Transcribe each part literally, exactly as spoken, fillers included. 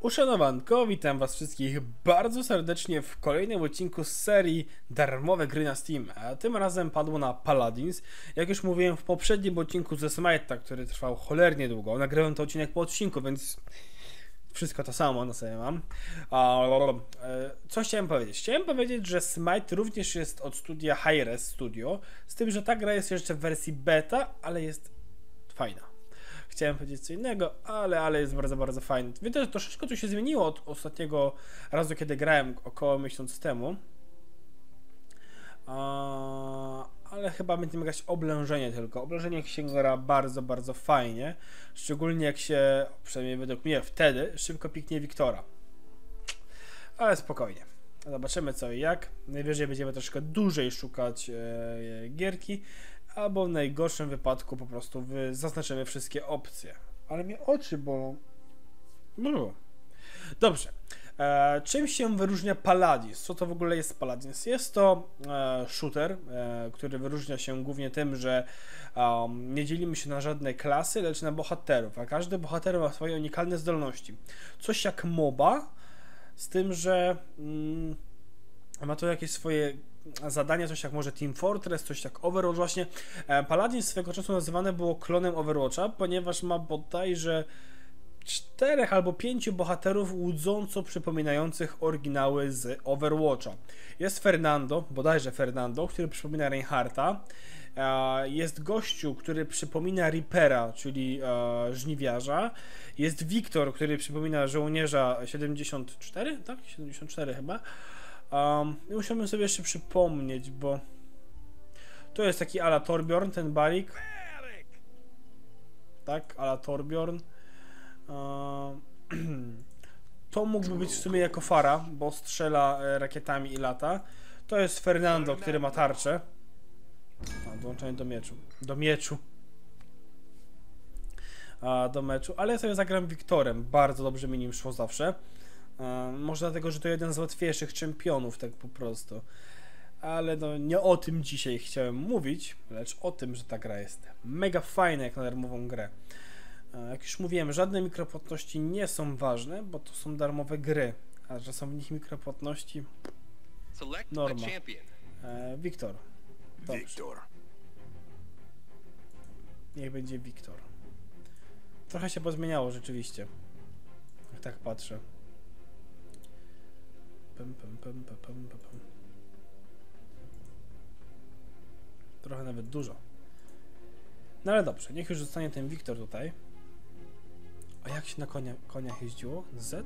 Uszanowanko, witam was wszystkich bardzo serdecznie w kolejnym odcinku z serii darmowe gry na Steam, a tym razem padło na Paladins. Jak już mówiłem w poprzednim odcinku ze Smite'a, który trwał cholernie długo, nagrałem to odcinek po odcinku, więc wszystko to samo na sobie mam. Co chciałem powiedzieć? Chciałem powiedzieć, że Smite również jest od studia Hi-Rez Studio, z tym, że ta gra jest jeszcze w wersji beta, ale jest fajna. Chciałem powiedzieć co innego, ale, ale jest bardzo, bardzo fajny. Widzę, że troszeczkę tu się zmieniło od ostatniego razu, kiedy grałem około miesiąc temu. A, ale chyba będziemy grać oblężenie tylko. Oblężenie się gra bardzo, bardzo fajnie. Szczególnie jak się, przynajmniej według mnie wtedy, szybko piknie Wiktora. Ale spokojnie. Zobaczymy co i jak. Najwyżej będziemy troszkę dłużej szukać e, gierki. Albo w najgorszym wypadku po prostu zaznaczymy wszystkie opcje. Ale mnie oczy bolą. No. Dobrze. E, czym się wyróżnia Paladins? Co to w ogóle jest Paladins? Jest to e, shooter, e, który wyróżnia się głównie tym, że um, nie dzielimy się na żadne klasy, lecz na bohaterów, a każdy bohater ma swoje unikalne zdolności. Coś jak MOBA, z tym, że mm, ma to jakieś swoje zadania, coś jak może Team Fortress, coś jak Overwatch. Właśnie Paladins swego czasu nazywane było klonem Overwatcha, ponieważ ma bodajże czterech albo pięciu bohaterów łudząco przypominających oryginały z Overwatcha. Jest Fernando, bodajże Fernando, który przypomina Reinhardta. Jest gościu, który przypomina Reapera, czyli żniwiarza. Jest Wiktor, który przypomina żołnierza siedemdziesiąt cztery, tak? siedemdziesiąt cztery chyba. Um, musiałbym sobie jeszcze przypomnieć, bo to jest taki ala Torbjorn, ten Barik. Tak, ala Torbjorn. Um, to mógłby być w sumie jako Fara, bo strzela rakietami i lata. To jest Fernando, który ma tarczę. A, dołączenie do mieczu. Do mieczu. A, do meczu. Ale ja sobie zagram Wiktorem. Bardzo dobrze mi nim szło zawsze. Um, może dlatego, że to jeden z łatwiejszych czempionów, tak po prostu. Ale no nie o tym dzisiaj chciałem mówić, lecz o tym, że ta gra jest mega fajna jak na darmową grę. Um, jak już mówiłem, żadne mikropłatności nie są ważne, bo to są darmowe gry, a że są w nich mikropłatności, norma. E, Wiktor. Wiktor. Niech będzie Wiktor. Trochę się pozmieniało rzeczywiście, jak tak patrzę. Pum, pum, pum, pum, pum, pum. Trochę nawet dużo. No ale dobrze, niech już zostanie ten Wiktor tutaj. A jak się na konia, koniach jeździło? Z?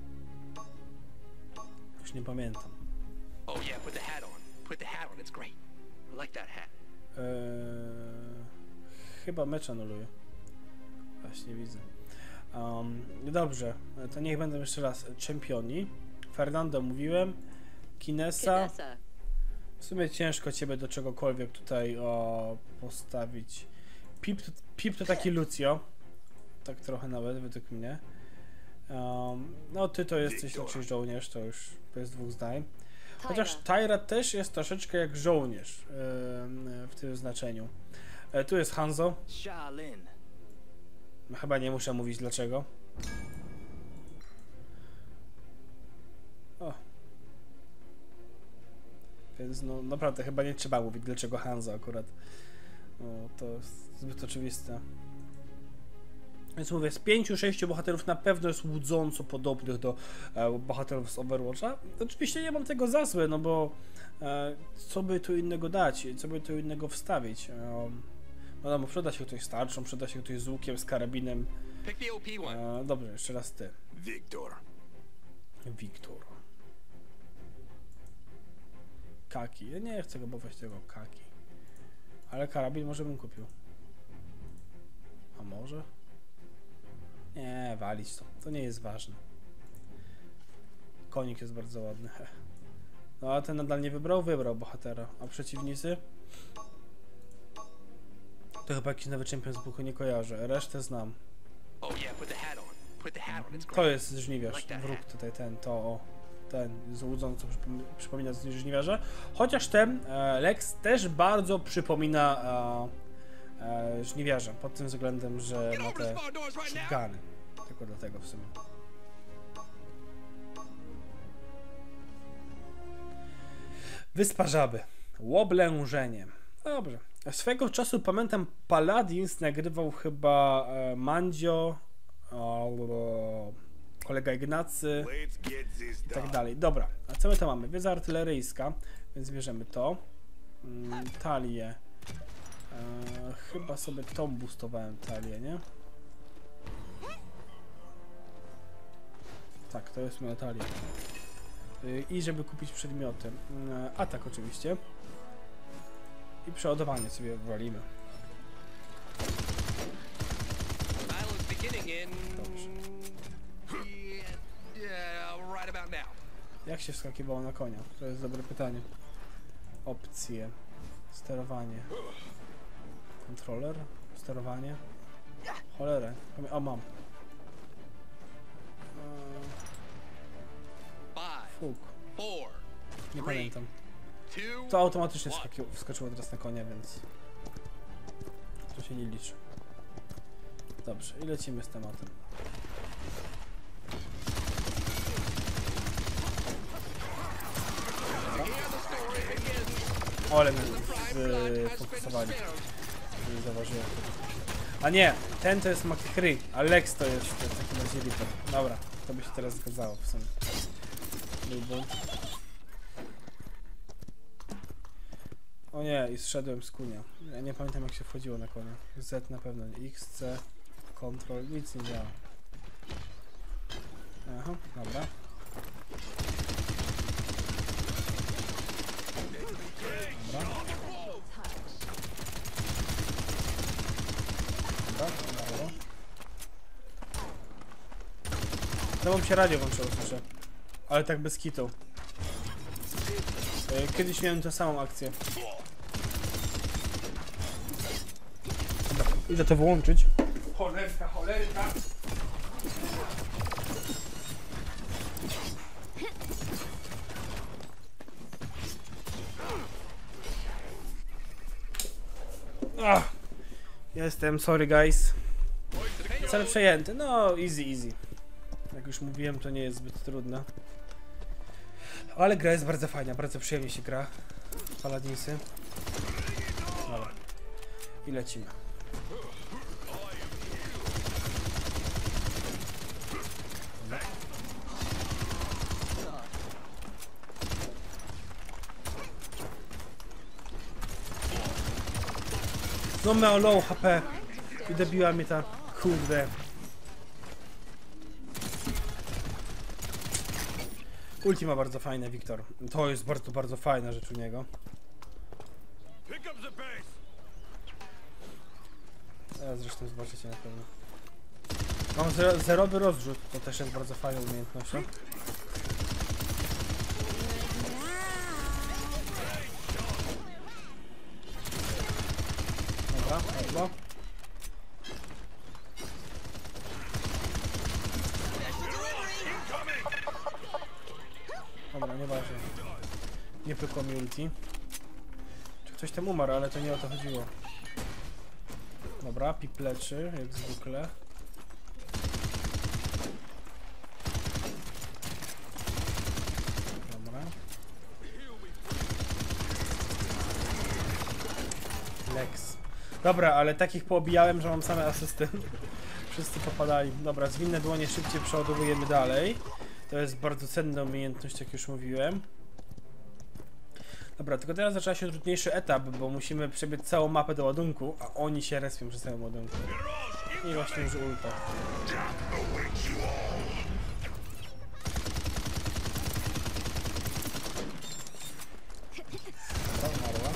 Już nie pamiętam. Oh yeah, put the hat on. Put the hat on, it's great. I like that hat. Eee, chyba mecz anuluję. Właśnie widzę. Um, dobrze, to niech będą jeszcze raz czempioni. Fernando mówiłem, Kinesa. W sumie ciężko ciebie do czegokolwiek tutaj o, postawić. Pip, Pip to taki Lucio, tak trochę nawet według mnie. Um, no ty to jesteś raczej żołnierz, to już bez dwóch zdań. Chociaż Tyra też jest troszeczkę jak żołnierz yy, w tym znaczeniu. E, tu jest Hanzo. Chyba nie muszę mówić dlaczego. O. Więc no naprawdę chyba nie trzeba mówić dlaczego Hanzo akurat. No, to jest zbyt oczywiste. Więc mówię, z pięciu, sześciu bohaterów na pewno jest łudząco podobnych do e, bohaterów z Overwatcha. Oczywiście nie mam tego za złe, no bo e, co by tu innego dać, co by tu innego wstawić. E, no, no przyda się ktoś z tarczą, przyda się ktoś z łukiem, z karabinem. E, dobrze, jeszcze raz ty. Wiktor. Wiktor. Kaki. Ja nie chcę go budować tego kaki. Ale karabin może bym kupił. A może? Nie, walić to. To nie jest ważne. Konik jest bardzo ładny. No a ten nadal nie wybrał? Wybrał bohatera. A przeciwnicy? To chyba jakiś nowy czempion z buchu nie kojarzę. Resztę znam. To jest żniwiarz. Wróg tutaj ten, to o. Ten złudząco przypomina żniwiarza. Chociaż ten e, Lex też bardzo przypomina e, e, żniwiarza. Pod tym względem, że ma te shotguny. Tylko dlatego w sumie. Wyspa Żaby. Łoblężenie. Dobrze. Swego czasu pamiętam Paladins nagrywał chyba e, Mandzio, o, kolega Ignacy i tak dalej. Dobra, a co my to mamy? Wiedza artyleryjska, więc bierzemy to. Mm, talię. E, chyba sobie tą boostowałem talię, nie? Tak, to jest moja talia. E, I żeby kupić przedmioty. E, atak oczywiście. I przeładowanie sobie walimy. Jak się wskakiwało na konia? To jest dobre pytanie. Opcje. Sterowanie. Kontroler. Sterowanie. Cholerę. O, mam. Fuk. Nie pamiętam. To automatycznie wskakiło, wskoczyło teraz na konia, więc to się nie liczy. Dobrze, i lecimy z tematem. O, ale mnie fokusowali. Nie zauważyłem. A nie, ten to jest McCree, a Lex to jest w takim razie Reaper. Dobra, to by się teraz zgadzało w sumie. O nie, i zszedłem z kunia. Ja nie pamiętam, jak się wchodziło na konia. Z na pewno nie. X, C, Ctrl, nic nie działa. Aha, dobra. Dobra. Dobra, dobra. To bym się radio włączyło, słyszę. Ale tak bez kitu. Kiedyś miałem tę samą akcję. Dobra, idę to wyłączyć. Cholerka, cholerka. Ach, jestem, sorry guys. Cel przejęty, no easy, easy. Jak już mówiłem, to nie jest zbyt trudne. Ale gra jest bardzo fajna, bardzo przyjemnie się gra. Paladinsy. Dobra. I lecimy. Dobra. No miał low H P. I dobiła mnie ta kurde. Ultima bardzo fajne, Wiktor. To jest bardzo, bardzo fajna rzecz u niego. Ja zresztą zobaczycie na pewno. Mam zero, zerowy rozrzut, to też jest bardzo fajną umiejętnością. Dobra, dobra. Dobra, nieważne. Nie pykło mi ulti. Czy ktoś tam umarł, ale to nie o to chodziło. Dobra, pip leczy, jak zwykle. Dobra. Lex. Dobra, ale takich poobijałem, że mam same asysty. Wszyscy popadali. Dobra, zwinne dłonie szybciej przeładowujemy dalej. To jest bardzo cenna umiejętność, jak już mówiłem. Dobra, tylko teraz zaczyna się trudniejszy etap, bo musimy przebiec całą mapę do ładunku, a oni się respią przy całym ładunku. I właśnie już ulta. Dobra, umarła.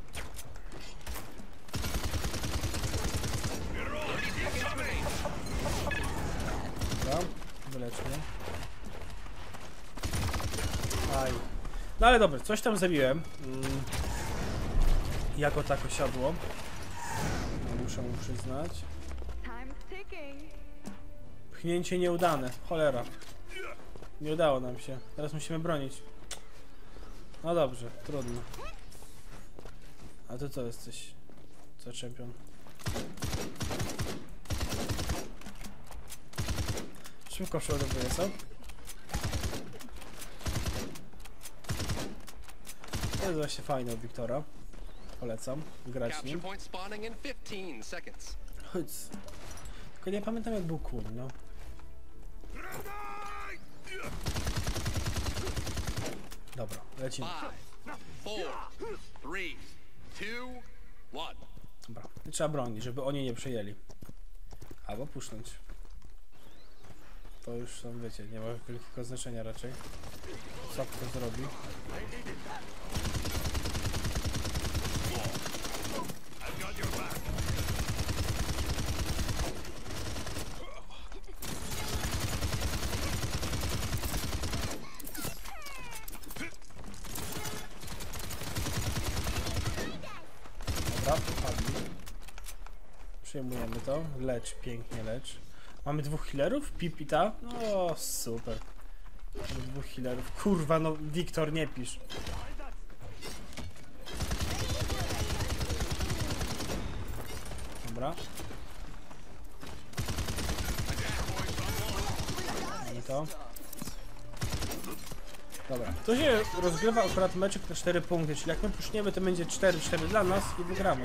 Dobra, wyleczmy. Aj. No ale dobra, coś tam zabiłem. Mm. Jako tak osiadło. Muszę mu przyznać. Pchnięcie nieudane. Cholera. Nie udało nam się. Teraz musimy bronić. No dobrze, trudno. A ty co jesteś? Co czempion? Szybko przeładowuję, co? To jest właśnie fajne od Wiktora. Polecam grać nim. Chodź. Tylko nie pamiętam jak był kul, no. Dobra, lecimy. Dobra, i trzeba bronić, żeby oni nie przejęli. Albo pusznąć. To już tam wiecie, nie ma wielkiego znaczenia raczej. Co kto zrobi. Dobra, padli. Przyjmujemy to. Lecz, pięknie lecz. Mamy dwóch healerów? Pip i ta? O, super. Mamy dwóch healerów. Kurwa, no Wiktor, nie pisz. Dobra. Mamy to. Dobra. To się rozgrywa akurat meczek na cztery punkty, czyli jak my puszniemy, to będzie cztery cztery dla nas i wygramy.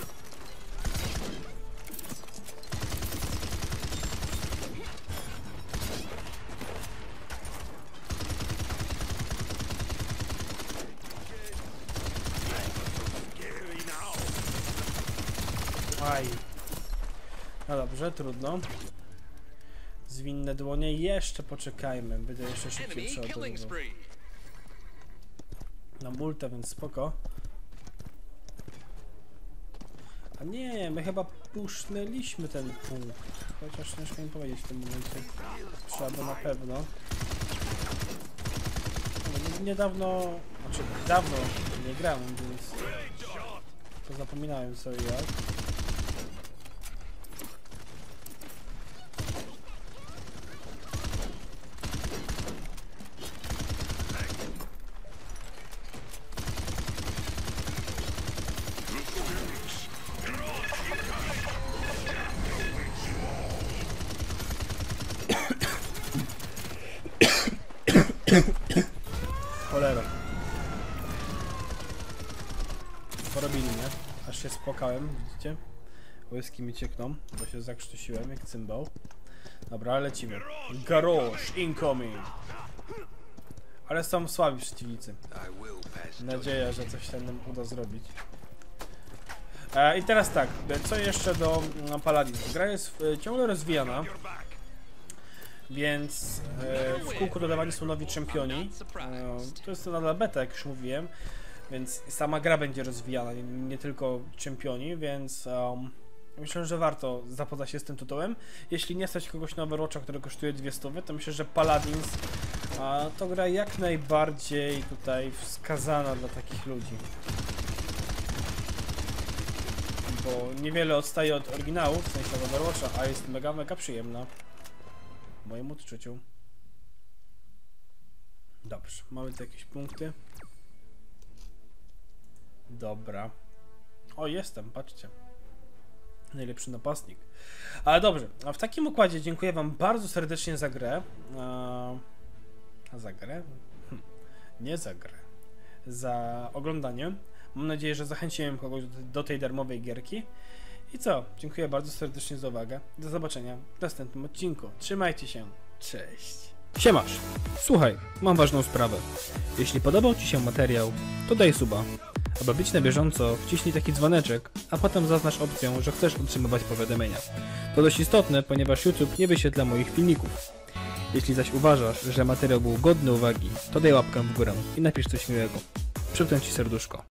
Aj. No dobrze, trudno. Zwinne dłonie, jeszcze poczekajmy, będę jeszcze szybciej przeładowywał. Na multę, więc spoko. A nie, my chyba pusznęliśmy ten punkt. Chociaż ciężko mi powiedzieć w tym momencie. Trzeba by na pewno. No, niedawno, znaczy dawno nie grałem, więc to zapominałem co i jak. Cholera. Porobili mnie. Aż się spłakałem, widzicie? Łyski mi ciekną, bo się zakrztusiłem jak cymbał. Dobra, lecimy. Garage incoming! Ale są słabi przeciwnicy. Nadzieja, że coś tam nam uda zrobić. E, I teraz tak, co jeszcze do no, Paladins? Gra jest e, ciągle rozwijana. Więc e, w kółku dodawani są nowi czempioni. E, to jest to nadal beta, jak już mówiłem. Więc sama gra będzie rozwijana, nie, nie tylko czempioni, więc um, myślę, że warto zapoznać się z tym tytułem. Jeśli nie stać kogoś na Overwatcha, który kosztuje dwie stówy, to myślę, że Paladins a, to gra jak najbardziej tutaj wskazana dla takich ludzi. Bo niewiele odstaje od oryginału, w sensie od Overwatcha, a jest mega, mega przyjemna. W moim odczuciu. Dobrze, mamy tu jakieś punkty. Dobra. O, jestem, patrzcie. Najlepszy napastnik. Ale dobrze, a w takim układzie dziękuję wam bardzo serdecznie za grę. A za grę? Hm. Nie za grę. Za oglądanie. Mam nadzieję, że zachęciłem kogoś do tej darmowej gierki. I co? Dziękuję bardzo serdecznie za uwagę. Do zobaczenia w następnym odcinku. Trzymajcie się. Cześć. Siemasz. Słuchaj, mam ważną sprawę. Jeśli podobał ci się materiał, to daj suba. Aby być na bieżąco, wciśnij taki dzwoneczek, a potem zaznacz opcję, że chcesz otrzymywać powiadomienia. To dość istotne, ponieważ YouTube nie wyświetla moich filmików. Jeśli zaś uważasz, że materiał był godny uwagi, to daj łapkę w górę i napisz coś miłego. Przypnę ci serduszko.